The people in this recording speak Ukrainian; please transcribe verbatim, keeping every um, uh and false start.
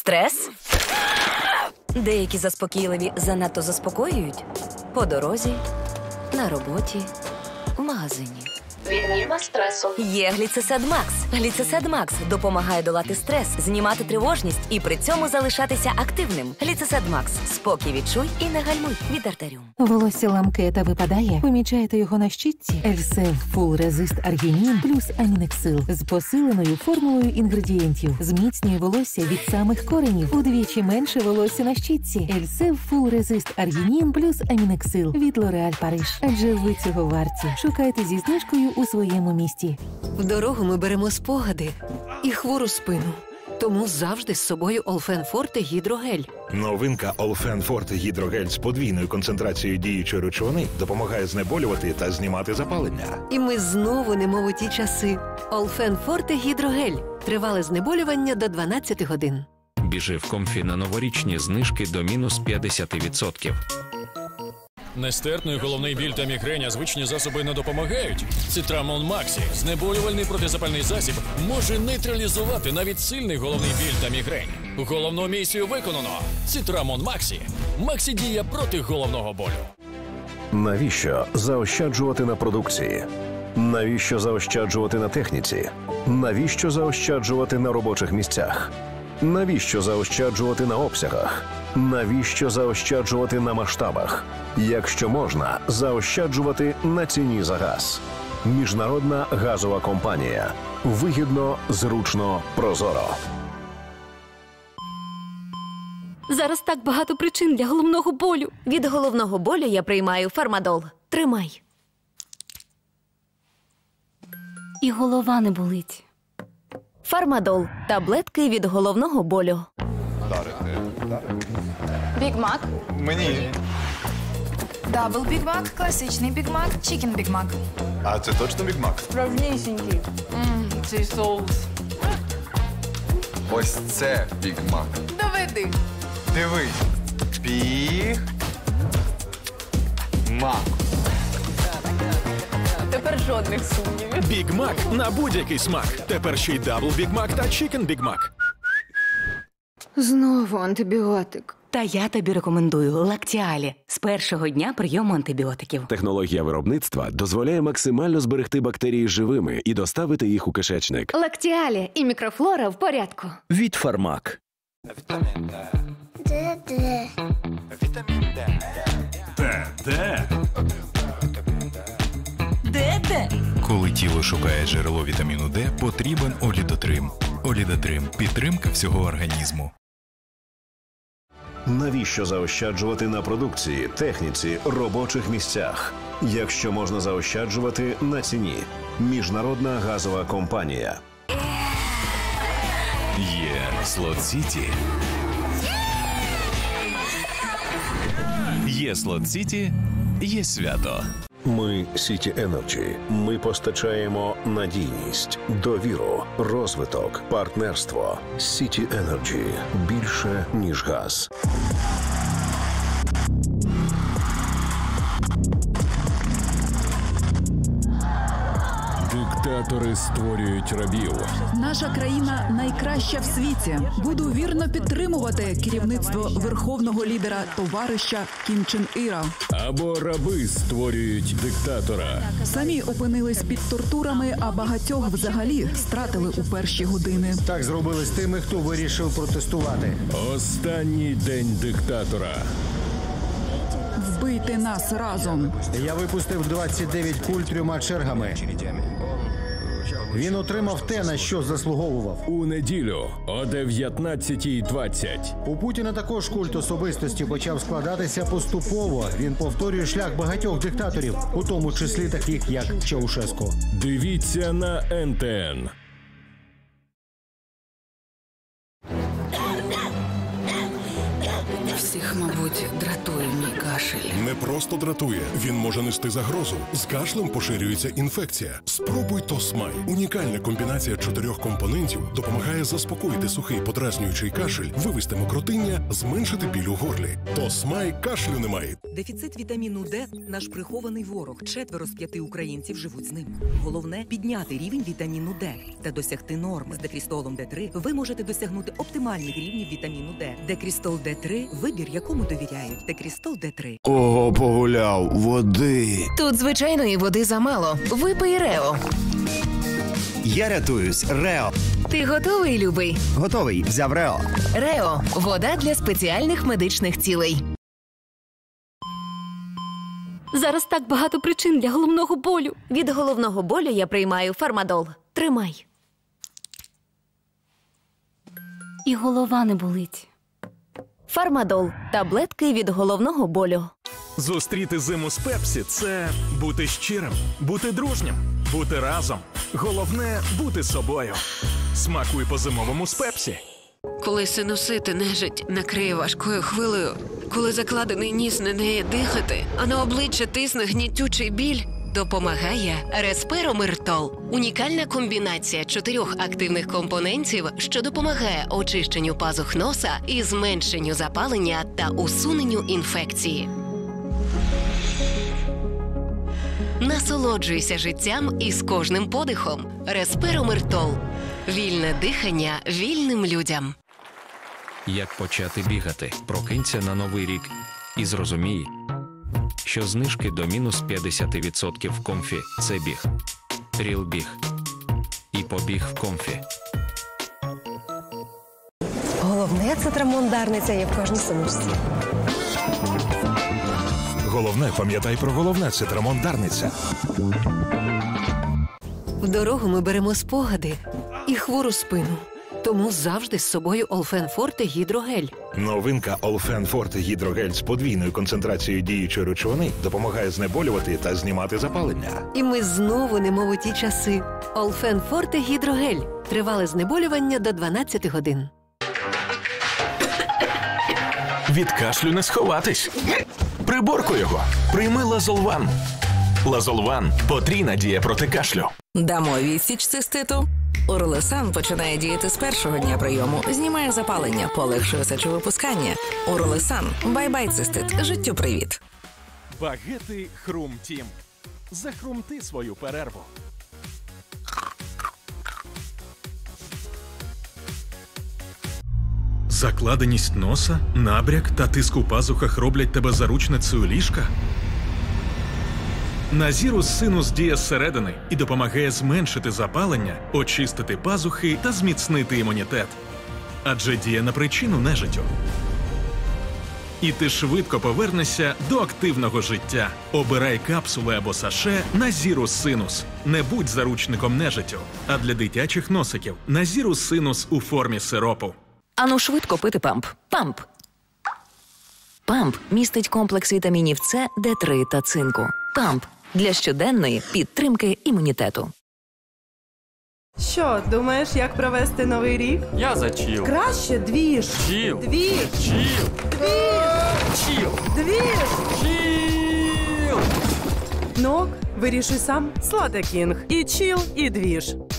Стрес? Деякі заспокійливі занадто заспокоюють. По дорозі, на роботі, в магазині. Відніма стресу. Є Гліцесед Макс. Гліцесед Макс допомагає долати стрес, знімати тривожність і при цьому залишатися активним. Гліцесед Макс. Спокій відчуй і не гальмуй від артеріум. Волосся ламке та випадає? Помічаєте його на щітці? Ельсев Full Resist Аргінін плюс Амінексил з посиленою формулою інгредієнтів. Зміцнює волосся від самих коренів. Удвічі менше волосся на щітці. Ельсев Full Resist Аргінін плюс Амінексил від Лореаль Париж. Адже ви цього варті. Шукайте зі знижкою у своєму місті. В дорогу ми беремо спогади і хвору спину. Тому завжди з собою Олфен Форте Гідрогель. Новинка Олфен Форте Гідрогель з подвійною концентрацією діючої речовини допомагає знеболювати та знімати запалення. І ми знову немов у ті часи. Олфен Форте Гідрогель. Тривале знеболювання до дванадцяти годин. Біжи в Комфі на новорічні знижки до мінус п'ятдесят відсотків. Нестерпний головний біль та мігрень, звичні засоби не допомагають. Цитрамон Максі, знеболювальний протизапальний засіб, може нейтралізувати навіть сильний головний біль та мігрень. Головну місію виконано. Цитрамон Максі. Максі діє проти головного болю. Навіщо заощаджувати на продукції? Навіщо заощаджувати на техніці? Навіщо заощаджувати на робочих місцях? Навіщо заощаджувати на обсягах? Навіщо заощаджувати на масштабах? Якщо можна, заощаджувати на ціні за газ. Міжнародна газова компанія. Вигідно, зручно, прозоро. Зараз так багато причин для головного болю. Від головного болю я приймаю Фармадол. Тримай. І голова не болить. Фармадол. Таблетки від головного болю. Біг Мак. Мені. Дабл Біг Мак, класичний Біг Мак, Чікен Біг Мак. А це точно Біг Мак? Справжнісінький. Ммм, цей соус. Ось це Біг Мак. Доведи. Дивись. Біг Мак. Тепер жодних сумнівів. Біг Мак на будь-який смак. Тепер ще й Дабл Біг Мак та Чікен Біг Мак. Знову антибіотик. Та я тобі рекомендую Лактіалі з першого дня прийому антибіотиків. Технологія виробництва дозволяє максимально зберегти бактерії живими і доставити їх у кишечник. Лактіалі і мікрофлора в порядку. Від Фармак. Вітамін Д. Д-Д. Вітамін Д. Д-Д. Д-Д. Коли тіло шукає джерело вітаміну Д, потрібен Олідотрим. Олідотрим – підтримка всього організму. Навіщо заощаджувати на продукції, техніці, робочих місцях? Якщо можна заощаджувати на ціні. Міжнародна газова компанія. Є Слот Сіті. Є Слот Сіті, є свято. Ми Сіті Енерджі. Ми постачаємо надійність, довіру, розвиток, партнерство. Сіті Енерджі. Більше, ніж газ. Диктатори створюють рабів. Наша країна найкраща в світі. Буду вірно підтримувати керівництво верховного лідера товариша Кім Чен Іра. Або раби створюють диктатора. Самі опинились під тортурами, а багатьох взагалі стратили у перші години. Так зробили з тими, хто вирішив протестувати. Останній день диктатора. Вбийте нас разом. Я випустив двадцять дев'ять куль трьома чергами. Він отримав те, на що заслуговував. У неділю о дев'ятнадцятій двадцять. У Путіна також культ особистості почав складатися поступово. Він повторює шлях багатьох диктаторів, у тому числі таких, як Чаушеску. Дивіться на ен те ен. Всіх, мабуть, дратує мій кашель. Не просто дратує, він може нести загрозу. З кашлем поширюється інфекція. Спробуй Тосмай. Унікальна комбінація чотирьох компонентів допомагає заспокоїти сухий подразнюючий кашель, вивести мокротиння, зменшити біль у горлі. Тосмай, кашлю немає. Дефіцит вітаміну Д – наш прихований ворог. Четверо з п'яти українців живуть з ним. Головне – підняти рівень вітаміну Д та досягти норми. З Декрістолом Д три ви можете досягнути оптимальних рівнів вітаміну Д. Декрістол Д три – вибір, якому довіряють. Декрістол Д три. Ого, погуляв, води. Тут звичайної води замало. Випий Рео. Я рятуюсь. Рео. Ти готовий, любий? Готовий. Взяв Рео. Рео – вода для спеціальних медичних цілей. Зараз так багато причин для головного болю. Від головного болю я приймаю Фармадол. Тримай. І голова не болить. Фармадол – таблетки від головного болю. Зустріти зиму з Пепсі – це бути щирим, бути дружнім, бути разом. Головне – бути собою. Смакуй по-зимовому з Пепсі. Коли синусити нежить накриє важкою хвилею, коли закладений ніс не дає дихати, а на обличчя тисне гнітючий біль, допомагає Респиромиртол. Унікальна комбінація чотирьох активних компонентів, що допомагає очищенню пазух носа і зменшенню запалення та усуненню інфекції. Насолоджуйся життям із кожним подихом. Респиромиртол. Вільне дихання вільним людям. Як почати бігати? Прокинься на Новий рік і зрозумій, що знижки до мінус п'ятдесят відсотків в Комфі – це біг. Ріл біг. І побіг в Комфі. Головне – цитрамон Дарниця є в кожній сумочці. Головне, пам'ятай про головне – цитрамон Дарниця. В дорогу ми беремо спогади і хвору спину. Тому завжди з собою Олфен Форте Гідрогель. Новинка Олфен Форте Гідрогель з подвійною концентрацією діючої речовини допомагає знеболювати та знімати запалення. І ми знову немов у ті часи. Олфен Форте Гідрогель. Тривале знеболювання до дванадцяти годин. Від кашлю не сховатись. Приборкуй його. Прийми Лазолван. Лазолван – потрійна дія проти кашлю. Дамо відсіч циститу. Уролесан починає діяти з першого дня прийому, знімає запалення, полегшує сечовипускання. Уролесан. Бай-бай, цистит. Життю привіт. Багети Хрум Тім. Захрумти свою перерву. Закладеність носа, набряк та тиск у пазухах роблять тебе заручницею ліжка? Назірус Синус діє зсередини і допомагає зменшити запалення, очистити пазухи та зміцнити імунітет. Адже діє на причину нежиттю. І ти швидко повернешся до активного життя. Обирай капсули або саше Назірус Синус. Не будь заручником нежиттю. А для дитячих носиків Назірус Синус у формі сиропу. Ану швидко пити памп. Памп. Памп містить комплекс вітамінів С, Д три та цинку. Памп для щоденної підтримки імунітету. Що, думаєш, як провести новий рік? Я за чіл. Краще двіж. Чіл. Двіж. Чіл. Двіж. Чіл. Двіж. Чіл. Нок, вирішуй сам. Слата Кінг. І чіл, і двіж.